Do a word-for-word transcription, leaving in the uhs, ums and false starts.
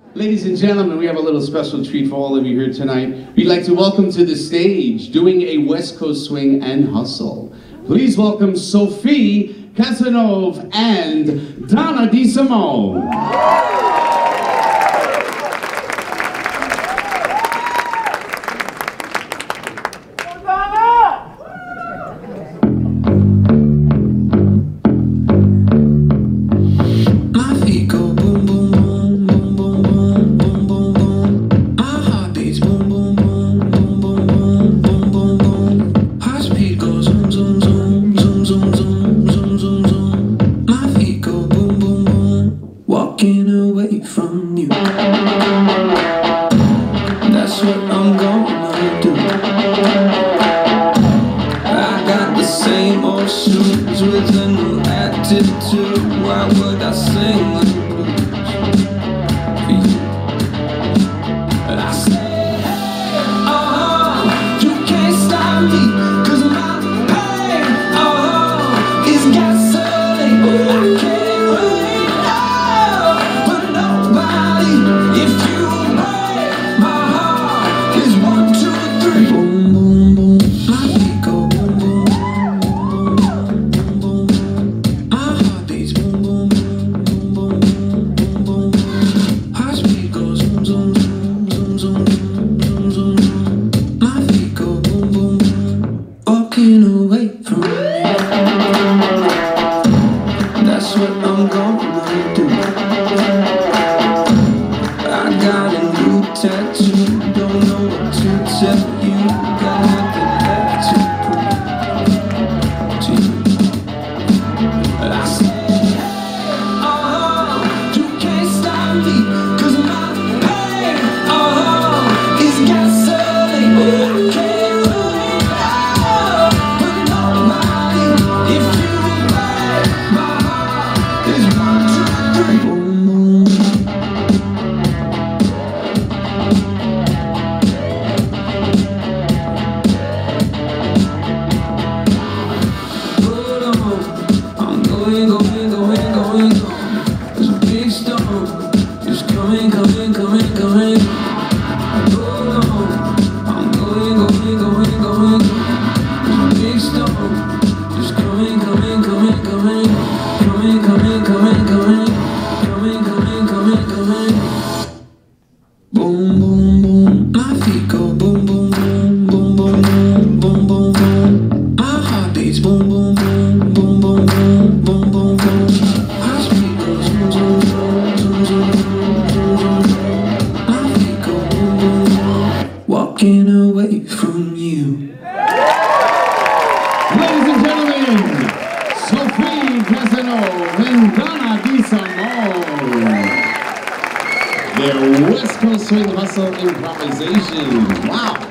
Ladies and gentlemen, we have a little special treat for all of you here tonight. We'd like to welcome to the stage, doing a West Coast swing and hustle. Please welcome Sophie, Cazenueve, and Donna DeSimone. Away from you. That's what I'm gonna do. I got the same old shoes with a new attitude. Why would I sing the blues for you? And I say, uh-huh, you can't stop me, 'cause my pain, uh-huh, is gasoline. I can't away from you. That's what I'm gonna do. I got a new tattoo, don't know what to tell you. Got nothing left to prove to you. But I say, uh-huh, you can't stop me, 'cause my pain, uh-huh, is gasoline. But I can't. Going, going, going, going, there's a big storm, just coming, coming, coming, coming. Hold on, I'm going, going, going, going, there's a big storm, just coming, coming, coming, coming, coming, coming, coming, coming, coming, coming, coming, coming. Boom, boom, boom, my feet go boom, boom, boom, boom, boom, boom, boom, boom, boom. My heart beats boom, boom, boom, boom, boom, boom. Boom, boom, boom. My feet go zoom, zoom, zoom, zoom, zoom, zoom, zoom. My feet go boom, boom, boom. Walking away from you. Ladies and gentlemen, Sophie, Cazenueve, and Donna DeSimone. Their West Coast swing hustle improvisation. Wow.